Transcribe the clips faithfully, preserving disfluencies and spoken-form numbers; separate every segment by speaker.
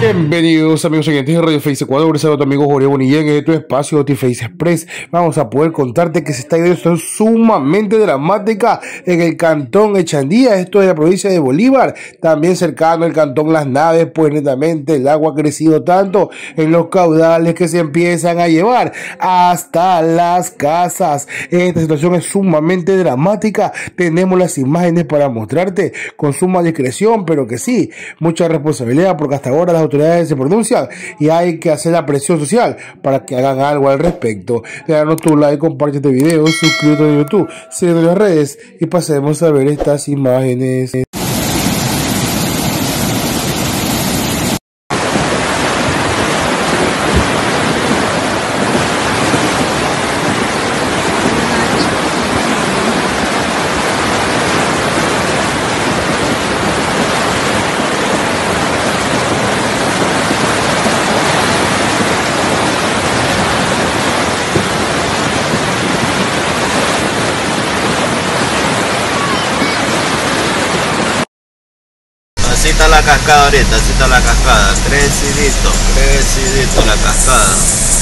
Speaker 1: Bienvenidos amigos oyentes de Radio Face Ecuador, soy tu amigo Jorge Bonilla en este espacio Notiface Express. Vamos a poder contarte que se está yendo esto sumamente dramática en el cantón Echandía, esto es la provincia de Bolívar, también cercano al cantón Las Naves, pues netamente el agua ha crecido tanto en los caudales que se empiezan a llevar hasta las casas. Esta situación es sumamente dramática, tenemos las imágenes para mostrarte con suma discreción, pero que sí, mucha responsabilidad porque hasta ahora las autoridades se pronuncian y hay que hacer la presión social para que hagan algo al respecto. Déjanos tu like, comparte este video, suscríbete a YouTube, síguenos en las redes y pasemos a ver estas imágenes.
Speaker 2: Así está la cascada ahorita, así está la cascada, crecidito, crecidito la cascada.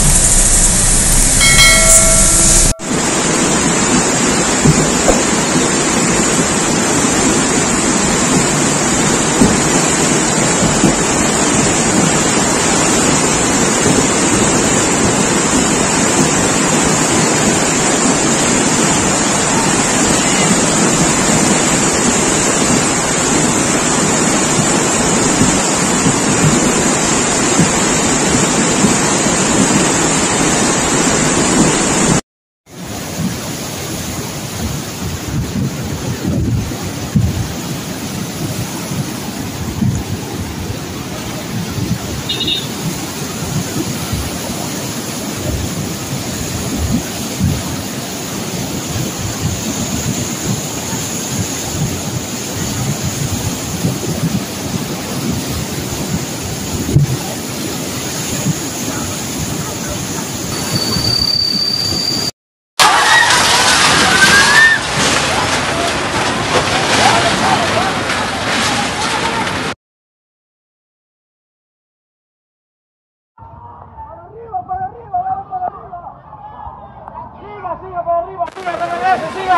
Speaker 3: Siga para arriba, siga, regrese, siga.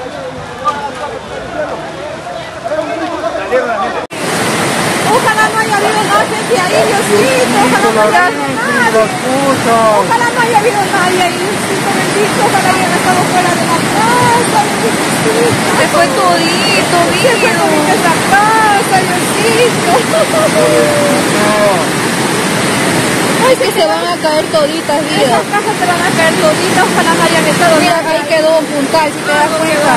Speaker 4: Ojalá no haya habido más gente ahí, Diosito. Ojalá no haya habido nadie. Ojalá no haya habido nadie ahí, Diosito bendito. Ojalá hayan estado fuera de la casa, Diosito. Se fue todito, bien. Se fue todito esa casa, Diosito. Ay, que se van a caer toditas, mira. Esas casas se van a caer toditas, ojalá no hayan estado. Mira, ahí quedó un puntal, si te das cuenta.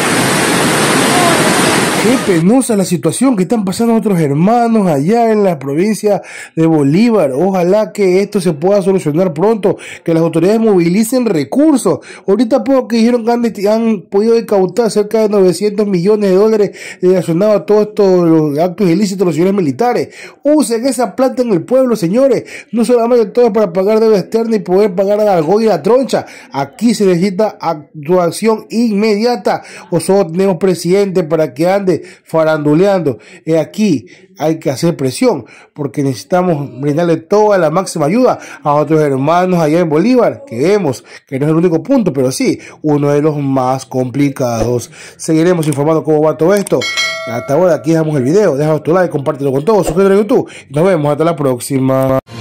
Speaker 1: Qué penosa la situación que están pasando otros hermanos allá en la provincia de Bolívar. Ojalá que esto se pueda solucionar pronto, que las autoridades movilicen recursos. Ahorita poco que dijeron que han, han podido incautar cerca de novecientos millones de dólares relacionados a todos estos los actos ilícitos de los señores militares. Usen esa plata en el pueblo, señores. No solamente todo para pagar deuda externa y poder pagar a Argolla y la troncha. Aquí se necesita actuación inmediata. O solo tenemos presidente para que ande faranduleando. Eh, aquí hay que hacer presión porque necesitamos brindarle toda la máxima ayuda a otros hermanos allá en Bolívar, que vemos que no es el único punto, pero sí uno de los más complicados. Seguiremos informando cómo va todo esto. Hasta ahora aquí dejamos el video, déjanos tu like, compártelo con todos, suscríbete a YouTube y nos vemos hasta la próxima.